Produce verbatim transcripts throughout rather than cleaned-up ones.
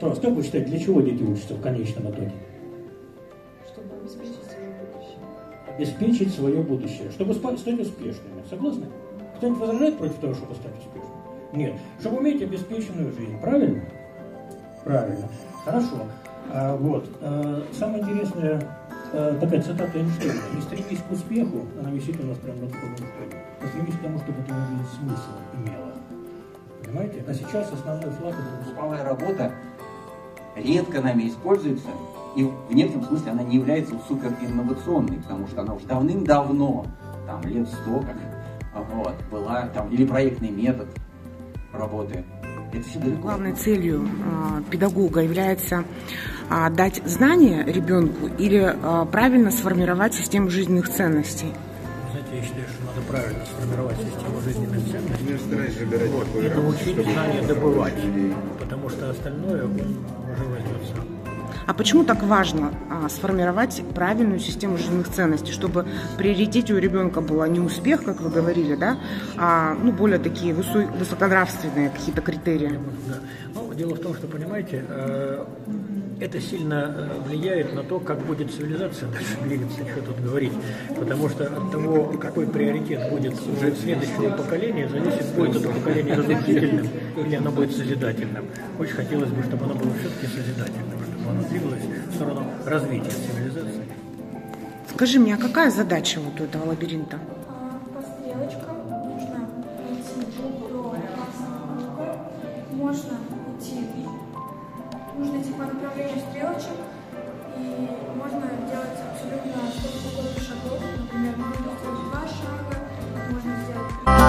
Вопрос. Как вы считаете, для чего дети учатся в конечном итоге? Чтобы обеспечить свое будущее. Обеспечить свое будущее. Чтобы стать успешными. Согласны? Кто-нибудь возражает против того, чтобы стать успешным? Нет. Чтобы иметь обеспеченную жизнь. Правильно? Правильно. Хорошо. А, вот. А, самое интересное, а, такая цитата Эйнштейна. «Не стремись к успеху», она висит у нас прямо на таком Эйнштейне. «Не стремись к тому, чтобы твоя жизнь смысл имела». Понимаете? А сейчас основной флаг — это групповая работа редко нами используется, и в некотором смысле она не является суперинновационной, потому что она уже давным-давно, там лет сто, как вот, была, там, или проектный метод работы. Это все далеко. Главной целью э, педагога является э, дать знания ребенку или э, правильно сформировать систему жизненных ценностей? Знаете, я считаю, что надо правильно сформировать систему жизненных ценностей. Не стараюсь выбирать Вот, и научить знания добывать, потому что остальное он уже возьмет сам. А почему так важно а, сформировать правильную систему жизненных ценностей, чтобы в приоритете у ребенка был не успех, как вы говорили, да, а ну, более такие высо высоконравственные какие-то критерии? Да. Ну, дело в том, что, понимаете, э, это сильно влияет на то, как будет цивилизация дальше двигаться, что тут говорить. Потому что от того, какой приоритет будет уже следующего поколения, зависит, будет это поколение разрушительным или оно будет созидательным. Очень хотелось бы, чтобы оно было все-таки созидательным, чтобы оно двигалось в сторону развития цивилизации. Скажи мне, а какая задача вот у этого лабиринта? По стрелочкам нужно идти до красного круга, можно идти, нужно идти по направлению стрелочек, и можно делать абсолютно сколько угодно шагов. Например, можно сделать два шага, можно сделать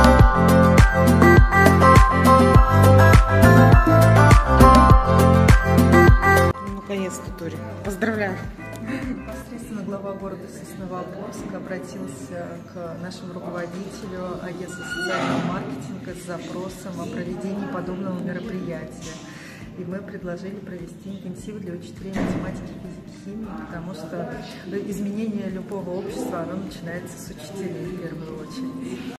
Наконец-то, Тори. Поздравляю. Непосредственно глава города Сосновоборск обратился к нашему руководителю агентства социального маркетинга с запросом о проведении подобного мероприятия. И мы предложили провести интенсивы для учителей математики, физики, химии, потому что изменение любого общества, оно начинается с учителей в первую очередь.